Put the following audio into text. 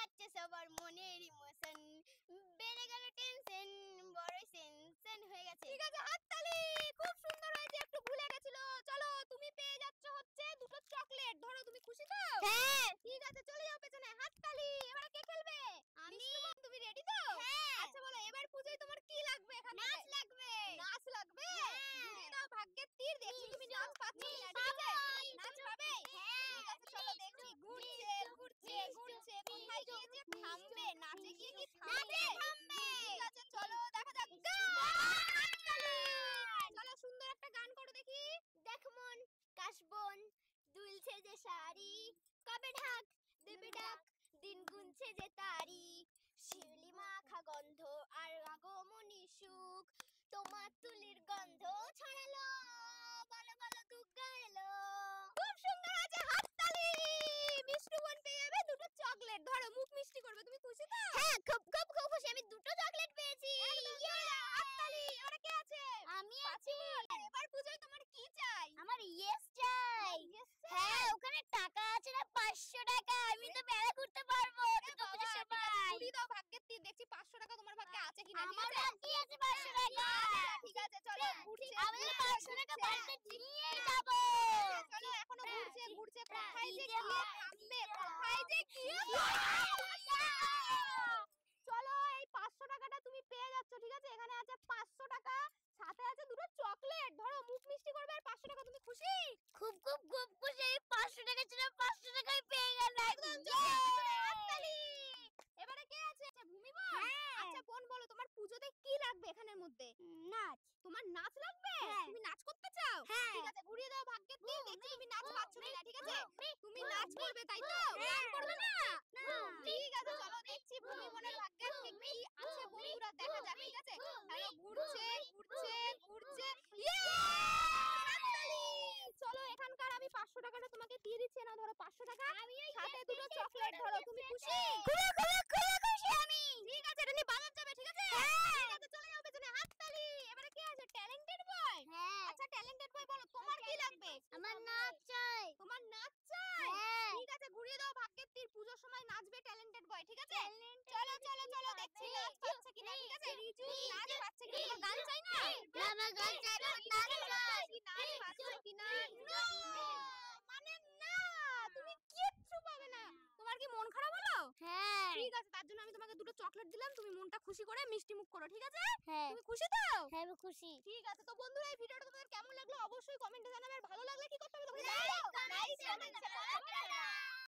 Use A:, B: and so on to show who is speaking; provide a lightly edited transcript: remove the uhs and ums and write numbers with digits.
A: যাচ্ছে সবার মনের ইমোশন, বেড়ে গেল টেনশন, বড় সেনশন হয়ে গেছে।
B: ঠিক আছে, হাততালি। খুব সুন্দর হয়েছে, একটু ভুলে গেছিল। চলো, তুমি পেয়ে যাচ্ছ হচ্ছে দুটো চকলেট। ধরো, তুমি খুশি তো?
A: হ্যাঁ।
B: ঠিক আছে, চলে যাও পেছনে। হাততালি। এবারে কে খেলবে?
A: আমি।
B: তুমি রেডি তো?
A: হ্যাঁ।
B: আচ্ছা বলো, এবার পূজায় তোমার কি লাগবে? এখান থেকে
A: নাচ লাগবে।
B: নাচ লাগবে?
A: হ্যাঁ।
B: ঘুরিয়ে দাও ভাগ্যের তীর, দেখি তুমি নাচ পাচ্ছ কিনা। ঠিক আছে, নাচ পাবে?
A: হ্যাঁ।
B: ঠিক আছে, চলো দেখছি। ঘুরছে ঘুরছে ঘুরছে, কোথায় গিয়েছে থামবে? নাচে গিয়ে কি থামবে? ঠিক আছে, চলো দেখা যাক। হাততালি। চলো, সুন্দর একটা গান করো দেখি।
A: দেখ মন কাশবন দুলছে যে শাড়ি, কবে ঢাক দেবে ডাক, দিন গুনছে যে তারিখ, শিউলি মাখা গন্ধ আর আগমনী সুখ, তোমার তুলির গন্ধ ছড়ালো, বলো বলো দুগ্গা এলো।
B: খুব সুন্দর আছে, হাততালি। মিষ্টু বোন পেয়ে যাবে দুটো চকলেট। ধরো, মুখ মিষ্টি করবে। তুমি খুশি তো?
A: হ্যাঁ, খুব খুব খুব খুশি, আমি দুটো চকলেট পেয়েছি।
B: হাততালি। এবারে কে আছে?
A: আমি আছি।
B: এবার পূজায় তোমার কি চাই?
A: আমার ইয়েস চাই। হ্যাঁ, ওখানে টাকা আছে না 500 টাকা, আমি তো মেলা ঘুরতে পারবো দুর্গাপূজার সময়।
B: ঘুরিয়ে দাও ভাগ্যের তীর, দেখছি 500 টাকা তোমার ভাগ্যে আছে কিনা। ঠিক
A: আমার
B: আছে,
A: ভাগ্যে আছে 500 টাকা।
B: ঠিক আছে, চলো। ঘুরছে,
A: আমাদের 500 টাকা বাড়িতে নিয়ে যাব।
B: চলো, এখনো ঘুরছে ঘুরছে,
A: হ্যাঁ,
B: কোথায় যে
A: ডিজে
B: গিয়ে
A: হয়,
B: থামবে?
A: ডিজে
B: কোথায় যে গিয়ে চলো, এই 500 টাকাটা তুমি পেয়ে যাচ্ছ। ঠিক আছে, এখানে আছে 500 টাকা, সাথে আছে দুটো চকলেট। ধরো, মুখ মিষ্টি করবে। আর 500 টাকা, তুমি খুশি?
A: খুব খুব খুব খুশি, এই 500 টাকা ছিল 500 টাকাই পেয়ে গেলাম।
B: একদম জোরে হাততালি। এবারে কে আছে? ভূমি বোন।
A: হ্যাঁ।
B: আচ্ছা বোন, বলো তোমার পুজোতে কি লাগবে এখানের মধ্যে?
A: নাচ।
B: তোমার নাচ লাগবে?
A: হ্যাঁ।
B: তুমি নাচ করতে চাও?
A: হ্যাঁ।
B: ঠিক আছে, ঘুরিয়ে দাও ভাগ্যের তীর, দেখছি তুমি নাচ পাচ্ছ কিনা। ঠিক আছে, তুমি নাচ
A: ভূমি,
B: করবে তাই তো?
A: হ্যাঁ।
B: গান করবে না?
A: না।
B: ঠিক আছে, চলো দেখছি ভূমি বোনের ভাগ্যে ঠিক কি আছে। বন্ধুরা, দেখা যাক। ঠিক আছে, হ্যালো, ঘুরছে ঘুরছে ঘুরছে। ইয়ে! হাততালি। চলো, এখানকার আমি 500 টাকাটা তোমাকে দিয়ে দিচ্ছি। না, ধরো 500 টাকা, সাথে দুটো চকলেট। ধরো, তুমি খুশি?
A: খুব খুব খুব খুশি আমি।
B: ঠিক আছে, এটা নিয়ে বাজার যাবে। ঠিক আছে,
A: হ্যাঁ।
B: ঠিক আছে, চলে যাও পেছনে। হাততালি। এবারে কে আছে? Talented boy.
A: হ্যাঁ।
B: আচ্ছা, ট্যালেন্টেড বয়, বলো তোমার কি লাগবে?
A: আমার নাচ চাই।
B: তোমার নাচ চাই?
A: হ্যাঁ।
B: ঠিক আছে, ঘুরিয়ে দাও ভাগ্যের তীর, পুজোর সময় নাচবে ট্যালেন্টেড বয়। ঠিক আছে, চলো চলো চলো, দেখছি নাচ পাচ্ছে কিনা। ঠিক আছে, রিজু নাচ পাচ্ছে কিনা। তোমার গান চাই না?
A: না, আমার গান চাই না, নাচ চাই।
B: নাচ পাচ্ছে কিনা? নো, মানে না, তুমি কিচ্ছু পাবে না। তোমার কি মন খারাপ হলো?
A: হ্যাঁ।
B: ঠিক আছে, তার জন্য আমি তোমাকে দুটো চকলেট দিলাম। তুমি মনটা খুশি করে মিষ্টি মুখ করো। ঠিক আছে,
A: হ্যাঁ।
B: তুমি খুশি তো?
A: হ্যাঁ, আমি খুশি।
B: ঠিক আছে, তো বন্ধুরা, এই ভিডিওটা তোমাদের কেমন লাগলো অবশ্যই কমেন্টে জানাবে। আর ভালো লাগলে কি করতে হবে?
A: Like, comment, share, subscribe.